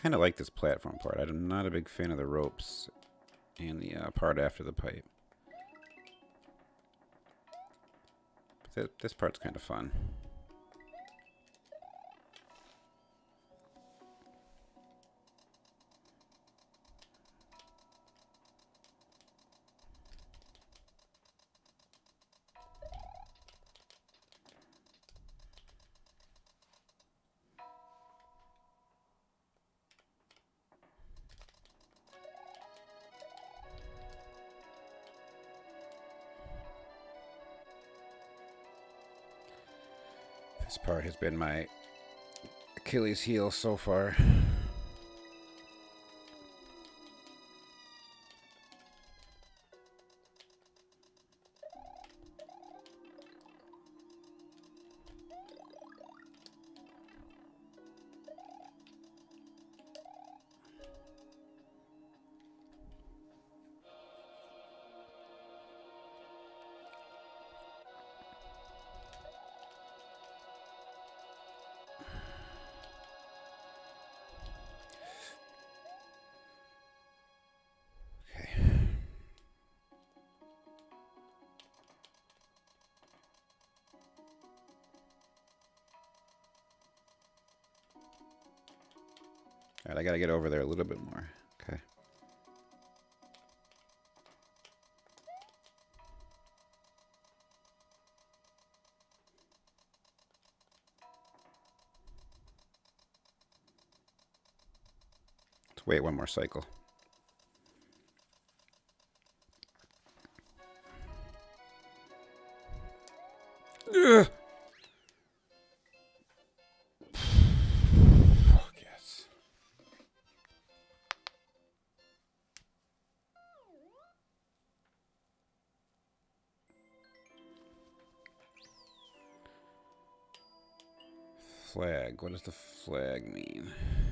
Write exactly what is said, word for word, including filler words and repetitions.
kind of like this platform part. I'm not a big fan of the ropes and the uh, part after the pipe. But th this part's kind of fun. This part has been my Achilles heel so far. Alright, I gotta get over there a little bit more. Okay. Let's wait one more cycle. Ugh. Flag. What does the flag mean?